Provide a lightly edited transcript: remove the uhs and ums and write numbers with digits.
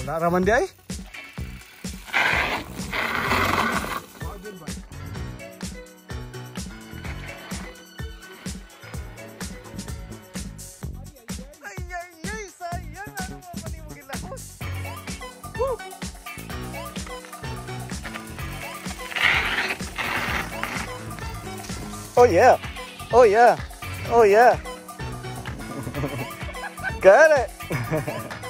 Wala raman di ay? Ay, sayang. Ano mo pa ni mo gilahos? Woo! Oh yeah. Oh yeah. Oh yeah. Got it.